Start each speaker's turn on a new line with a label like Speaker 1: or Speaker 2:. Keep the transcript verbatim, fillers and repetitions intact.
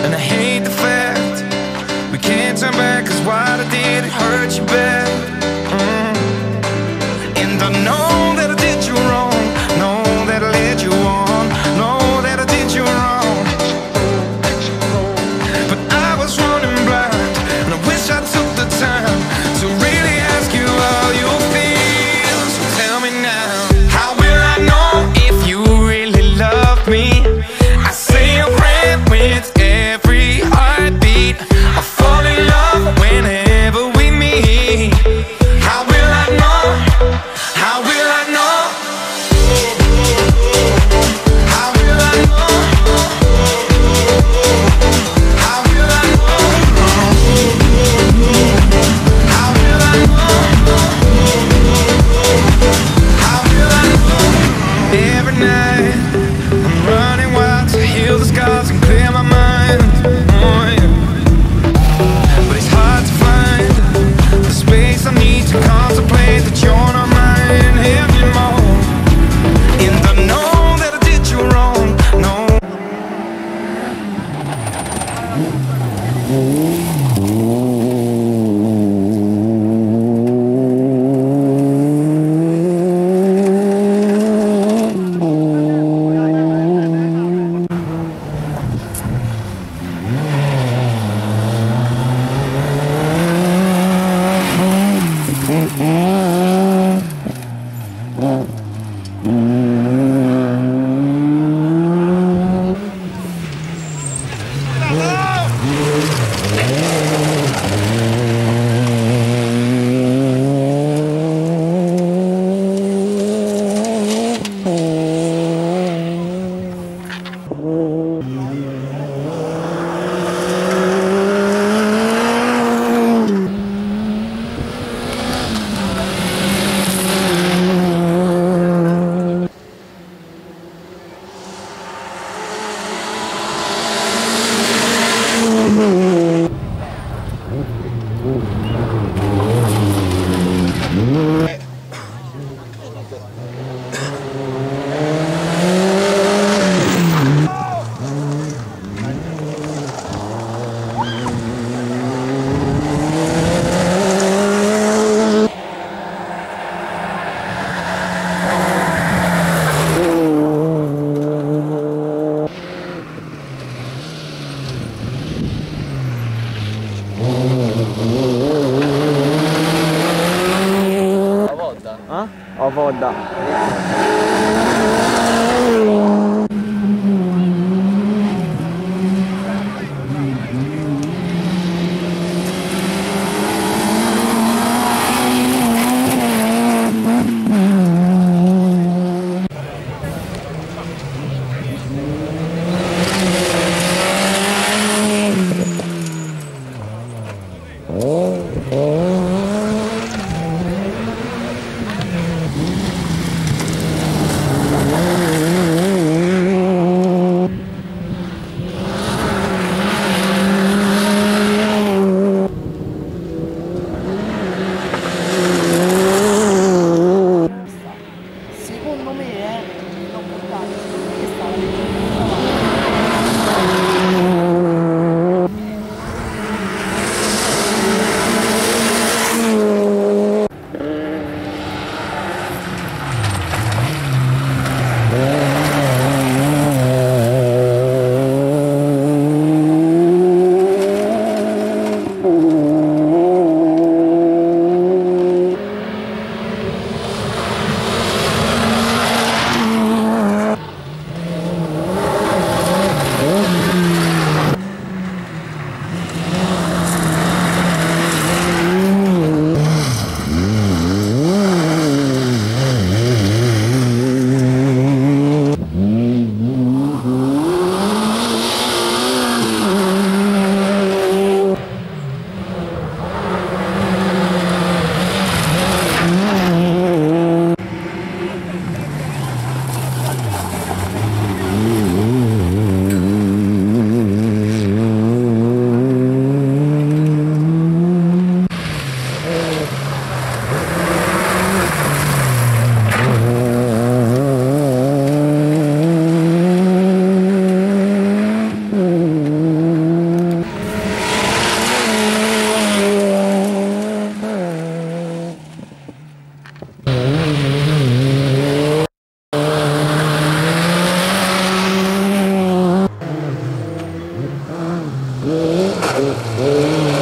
Speaker 1: And I hate the fact we can't turn back, cause what I did, it hurt you bad. mm. And I know that I did you wrong, know that I led you on, know that I did you wrong. But I was running blind, and I wish I took the time to really ask you how you feel. So tell me now, how will I know if you really love me? I say a prayer with every heartbeat. I fall in love whenever we meet. How will I know? How will I know? How will I know? How will I know? How will I know? How will I know? Every night I'm running wild to heal the scars and clear my mind. Oh, yeah. But it's hard to find the space I need to contemplate that you're not mine anymore. And I know that I did you wrong. No.
Speaker 2: Ho vodda.
Speaker 1: Bye.